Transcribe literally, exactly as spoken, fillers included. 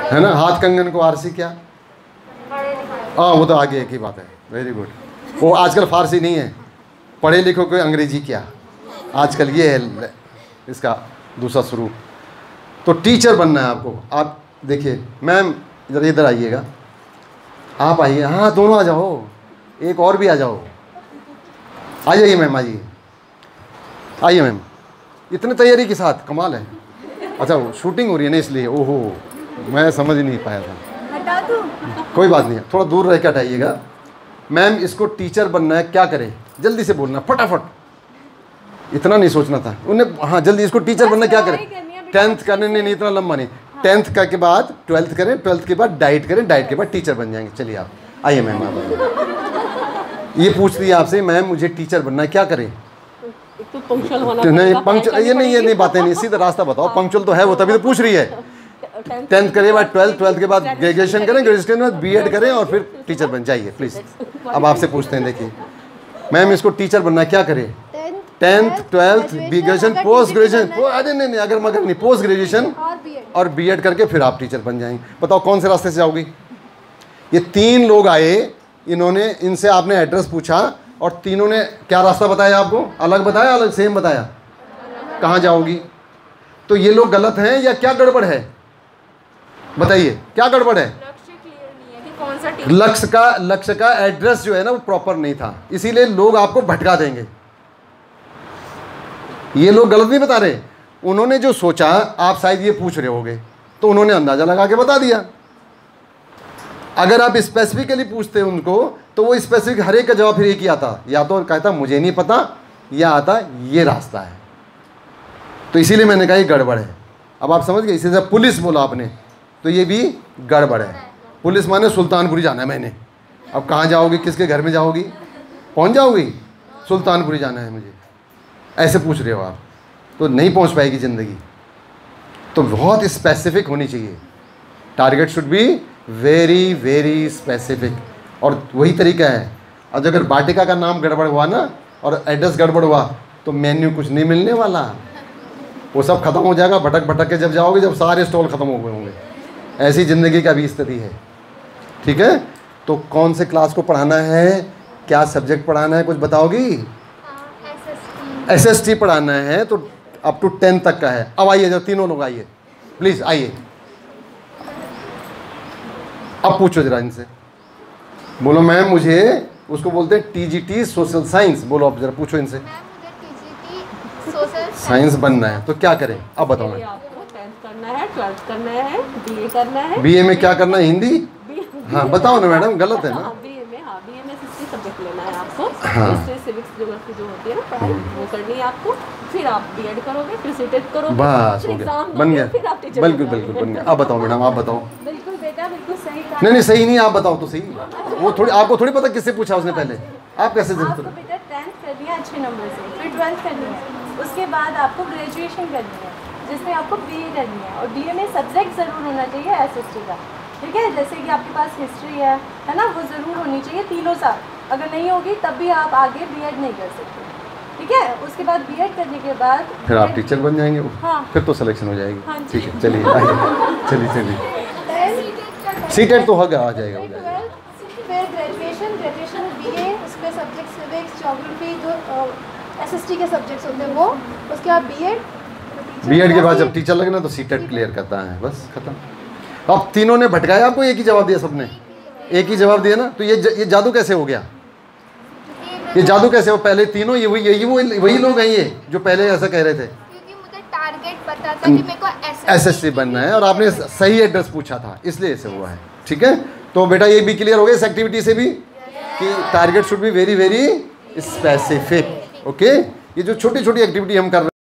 है ना। हाथ कंगन को आरसी क्या? हाँ वो तो आगे एक ही बात है। Very good. वो आजकल फारसी नहीं है, पढ़े लिखो को अंग्रेजी क्या, आजकल ये है इसका दूसरा स्वरूप। तो टीचर बनना है आपको। आप देखिए मैम इधर इधर आइएगा, आप आइए, हाँ दोनों आ जाओ, एक और भी आ जाओ, आ जाइए मैम, आइए आइए मैम, इतने तैयारी के साथ, कमाल है। अच्छा वो शूटिंग हो रही है ना इसलिए, ओहो मैं समझ ही नहीं पाया था। हटा दूं? कोई बात नहीं, थोड़ा दूर रह के हटाइएगा। मैम इसको टीचर बनना है, क्या करें? जल्दी से बोलना फटाफट, इतना नहीं सोचना था उन्हें। हाँ जल्दी, इसको टीचर बनना क्या करें? टेंथ करने नहीं, नहीं इतना लंबा नहीं, टेंथ का के बाद ट्वेल्थ करें, ट्वेल्थ के बाद डाइट करें, डाइट के बाद टीचर बन जाएंगे। चलिए आप आइए मैम, आप ये पूछ रही है आपसे मैम मुझे टीचर बनना है क्या करें? तो पंक्चुअल होना नहीं पंक्चुअल, ये नहीं ये नहीं बातें नहीं, सीधा रास्ता बताओ। पंक्चुअल तो है वो, तभी तो पूछ रही है। टेंथ करें बाद ट्वेल्थ, ट्वेल्थ के बाद ग्रेजुएशन करें, ग्रेजुएशन के बाद बीएड करें और फिर टीचर बन जाइए प्लीज़। अब आपसे पूछते हैं, देखिए मैम इसको टीचर बनना है क्या करें? Tenth, twelfth, graduation, post graduation, अरे नहीं नहीं अगर मगर नहीं, पोस्ट ग्रेजुएशन और बीएड करके फिर आप टीचर बन जाएंगे। बताओ कौन से रास्ते से जाओगी? ये तीन लोग आए, इन्होंने, इनसे आपने एड्रेस पूछा और तीनों ने क्या रास्ता बताया आपको? अलग बताया, अलग सेम बताया? कहाँ जाओगी? तो ये लोग गलत हैं या क्या गड़बड़ है? बताइए क्या गड़बड़ है? लक्ष्य का लक्ष्य का एड्रेस जो है ना वो प्रॉपर नहीं था, इसीलिए लोग आपको भटका देंगे। ये लोग गलत नहीं बता रहे, उन्होंने जो सोचा, आप शायद ये पूछ रहे होगे तो उन्होंने अंदाजा लगा के बता दिया। अगर आप स्पेसिफिकली पूछते उनको तो वो स्पेसिफिक हर एक का जवाब फिर एक ही आता, या तो कहता मुझे नहीं पता, या आता ये रास्ता है। तो इसीलिए मैंने कहा ये गड़बड़ है। अब आप समझ गए। इसी से पुलिस बोला आपने तो ये भी गड़बड़ है। पुलिस माने सुल्तानपुरी जाना है मैंने, अब कहाँ जाओगी, किसके घर में जाओगी, पहुँच जाओगी? सुल्तानपुरी जाना है मुझे, ऐसे पूछ रहे हो आप, तो नहीं पहुँच पाएगी ज़िंदगी। तो बहुत स्पेसिफिक होनी चाहिए, target should be very very specific. और वही तरीका है, अब अगर वाटिका का नाम गड़बड़ हुआ ना और एड्रेस गड़बड़ हुआ तो मेन्यू कुछ नहीं मिलने वाला, वो सब खत्म हो जाएगा। भटक भटक के जब जाओगे, जब सारे स्टॉल खत्म हो गए होंगे। ऐसी ज़िंदगी का भी स्थिति है। ठीक है, तो कौन से क्लास को पढ़ाना है, क्या सब्जेक्ट पढ़ाना है, कुछ बताओगी? एस एस टी पढ़ाना है, तो अप टू टेंथ तक का है। अब आइए, जब तीनों लोग आइए प्लीज़, आइए अब पूछो जरा इनसे, बोलो मैम मुझे, उसको बोलते हैं टीजीटी सोशल साइंस, बोलो अब जरा पूछो इनसे। साइंस बनना है तो क्या करें? अब बताओ। आपको टेंथ करना है, ट्वेल्थ करना है, बीए करना है। बीए में क्या करना है? हिंदी? हाँ बताओ ना मैडम, गलत है ना? बीए में, हाँ बीए में हिस्ट्री सब्जेक्ट लेना है आपको। हाँ। हिस्ट्री, सिविक्स, ज्योग्राफी जो होती है ना पढ़ाई, वो करनी है आपको। फिर आप बीएड करोगे, फिर सीटेट करोगे, बस फिर हो गया, एग्जाम बन दोगे, गया, फिर आप टीचर बिल्कुल बन बिल्कुल जाओगे। बन गया। अब बताओ मैडम, आप बताओ। बिल्कुल बेटा, बिल्कुल सही कहा। नहीं नहीं सही नहीं, आप बताओ तो सही। वो थोड़ी, आपको थोड़ी पता किससे पूछा उसने पहले, आप कैसे आपको जानते? बेटा टेंथ करनी है अच्छे नंबर से, फिर ट्वेल्थ करनी है, उसके बाद आपको ग्रेजुएशन करनी है जिसमें आपको बीए करनी है। और बीए में सब्जेक्ट ज़रूर होना चाहिए एसएसटी का, ठीक है? जैसे कि आपके पास हिस्ट्री है है ना, वो ज़रूर होनी चाहिए तीनों साल। अगर नहीं होगी तब भी आप आगे बीएड नहीं कर सकते, ठीक है? उसके बाद बीएड करने के बाद फिर आप टीचर बन जाएंगे। हाँ। फिर तो सिलेक्शन हो जाएगी। हाँ ठीक है, चलिए आइए, चलिए चलिए, सीटेट तो होगा, आ जाएगा हो जाएगा। फिर ग्रेजुएशन, ग्रेजुएशन में बीए, उसके सब्जेक्ट सिविक्स, ज्योग्राफी, जो एसएसटी के सब्जेक्ट्स होते हैं वो, उसके बाद बीएड। बीएड के बाद जब टीचर लगना तो सीटेट क्लियर करता है, बस खत्म। अब तीनों ने भटकाया आपको, एक ही जवाब दिया सबने, एक ही जवाब दिया ना, तो ये ज, ये जादू कैसे हो गया? ये जादू कैसे हो? पहले तीनों ये वही यही वही वही लोग हैं ये जो पहले ऐसा कह रहे थे, क्योंकि मुझे टारगेट पता था कि मेरे को एसएससी बनना है और आपने सही एड्रेस पूछा था, इसलिए ऐसे हुआ है। ठीक है, तो बेटा ये भी क्लियर हो गया इस एक्टिविटी से भी कि target should be very very specific. Okay, ये जो छोटी छोटी एक्टिविटी हम कर रहे हैं